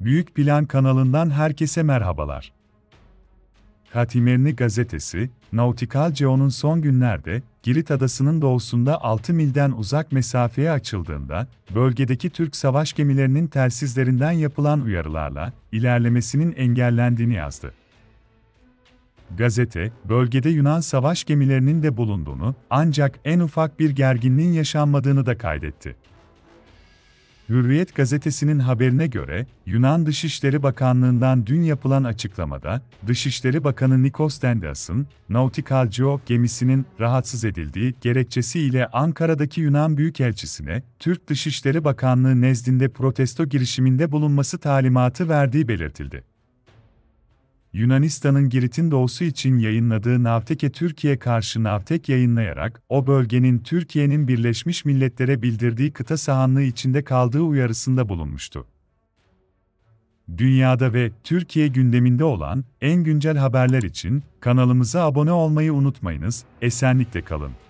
Büyük Plan kanalından herkese merhabalar. Katimerni gazetesi, Nautikal Geo'nun son günlerde, Girit Adası'nın doğusunda 6 milden uzak mesafeye açıldığında, bölgedeki Türk savaş gemilerinin telsizlerinden yapılan uyarılarla, ilerlemesinin engellendiğini yazdı. Gazete, bölgede Yunan savaş gemilerinin de bulunduğunu, ancak en ufak bir gerginliğin yaşanmadığını da kaydetti. Hürriyet gazetesinin haberine göre, Yunan Dışişleri Bakanlığı'ndan dün yapılan açıklamada, Dışişleri Bakanı Nikos Dendias'ın, Nautikal Geo gemisinin rahatsız edildiği gerekçesiyle Ankara'daki Yunan Büyükelçisi'ne, Türk Dışişleri Bakanlığı nezdinde protesto girişiminde bulunması talimatı verdiği belirtildi. Yunanistan'ın Girit'in doğusu için yayınladığı Navtek'e Türkiye karşı Navtek yayınlayarak, o bölgenin Türkiye'nin Birleşmiş Milletler'e bildirdiği kıta sahanlığı içinde kaldığı uyarısında bulunmuştu. Dünyada ve Türkiye gündeminde olan en güncel haberler için kanalımıza abone olmayı unutmayınız, esenlikle kalın.